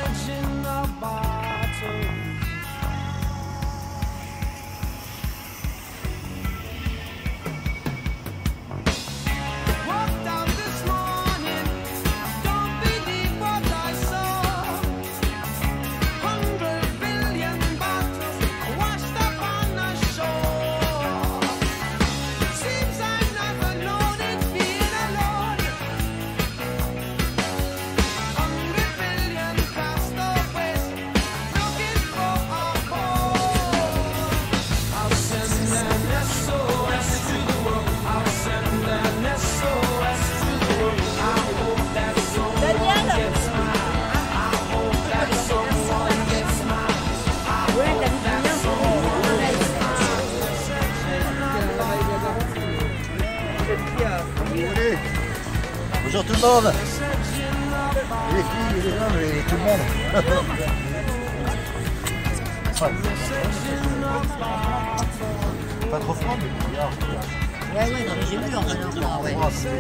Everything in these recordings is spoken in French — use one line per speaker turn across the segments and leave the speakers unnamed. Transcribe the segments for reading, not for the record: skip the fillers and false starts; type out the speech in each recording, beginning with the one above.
Bonjour tout le monde. Les filles, les hommes et tout le monde. Pas trop froid, mais bien.
Ouais, non, mais j'ai vu en fait. Ouais.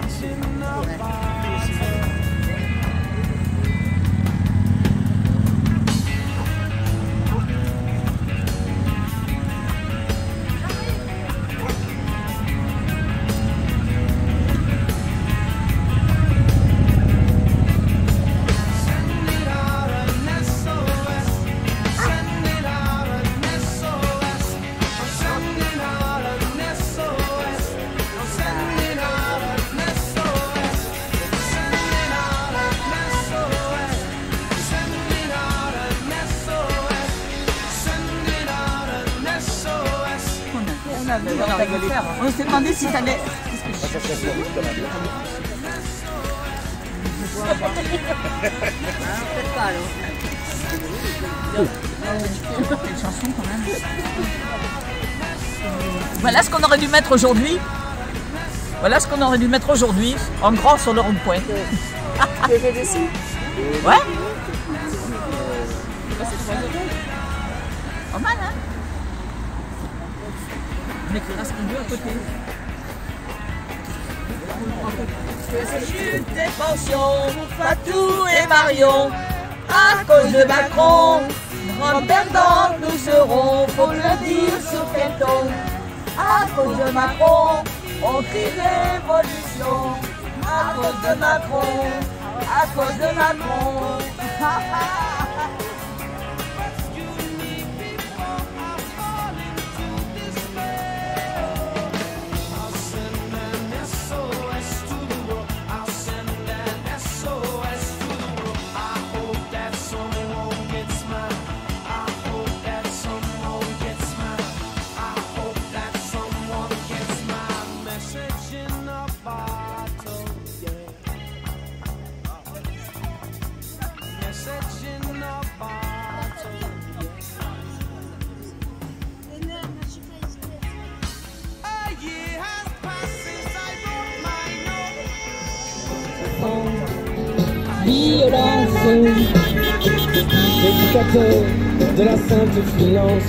On s'est demandé si t'allais. Voilà ce qu'on aurait dû mettre aujourd'hui. Voilà ce qu'on aurait dû mettre aujourd'hui, en grand sur le rond-point.
J'ai dessus.
Ouais. Pas mal, hein? On écrira ce qu'on veut à côté. Chute des pensions, Fatou et Marion, à cause de Macron, grands perdants nous serons, faut le dire sur quel ton. À cause de Macron, on crie révolution. À cause de Macron, à cause de Macron.
Violence, éducateur de la sainte finance,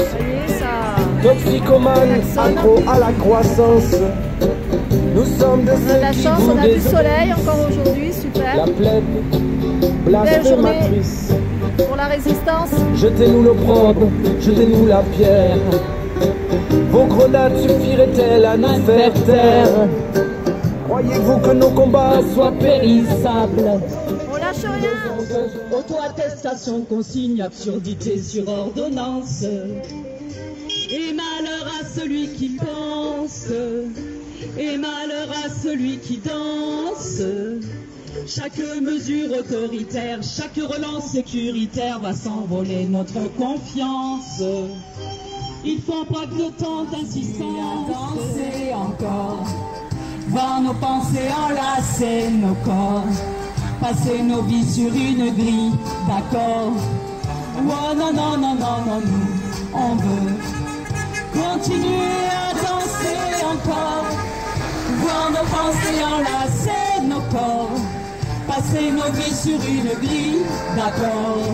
toxicomane, accro à la croissance. Nous sommes de ceux
la chance, on a du soleil encore aujourd'hui, super.
La plaide blasphématrice.
Pour la résistance.
Jetez-nous l'opprobre, jetez-nous la pierre. Vos grenades suffiraient-elles à nous faire taire? Croyez-vous que nos combats soient périssables?
On lâche rien.
Auto-attestation, consigne, absurdité sur ordonnance. Et malheur à celui qui pense, et malheur à celui qui danse. Chaque mesure autoritaire, chaque relance sécuritaire va s'envoler notre confiance. Il faut pas que le temps d'insistance danser encore, voir nos pensées enlacer nos corps, passer nos vies sur une grille d'accord. Oh non, non, non, non, non, nous, on veut continuer à danser encore, voir nos pensées enlacer nos corps, passer nos vies sur une grille d'accord.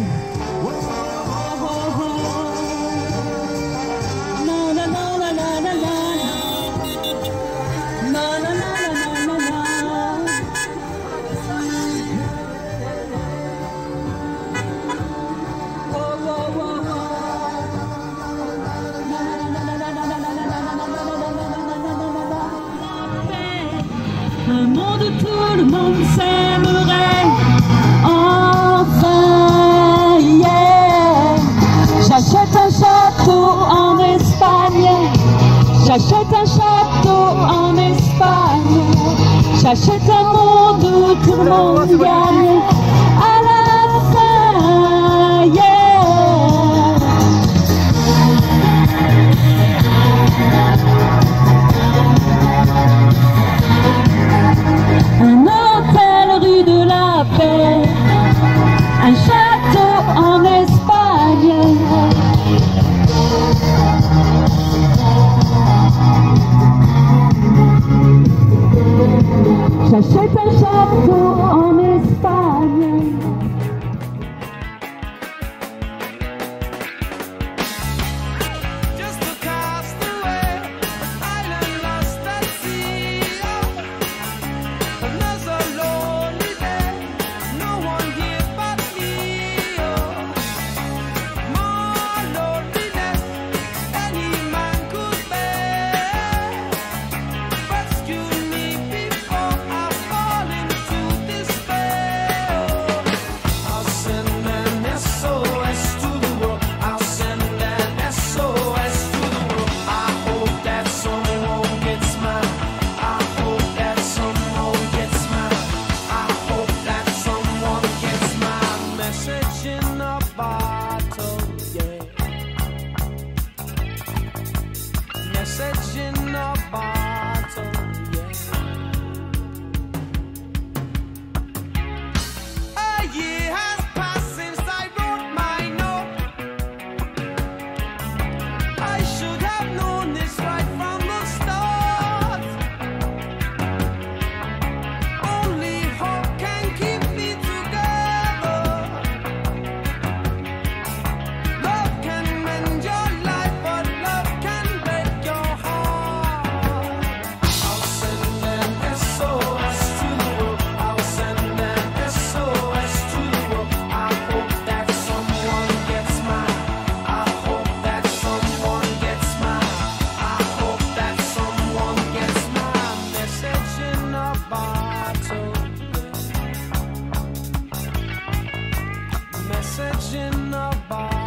message in a box.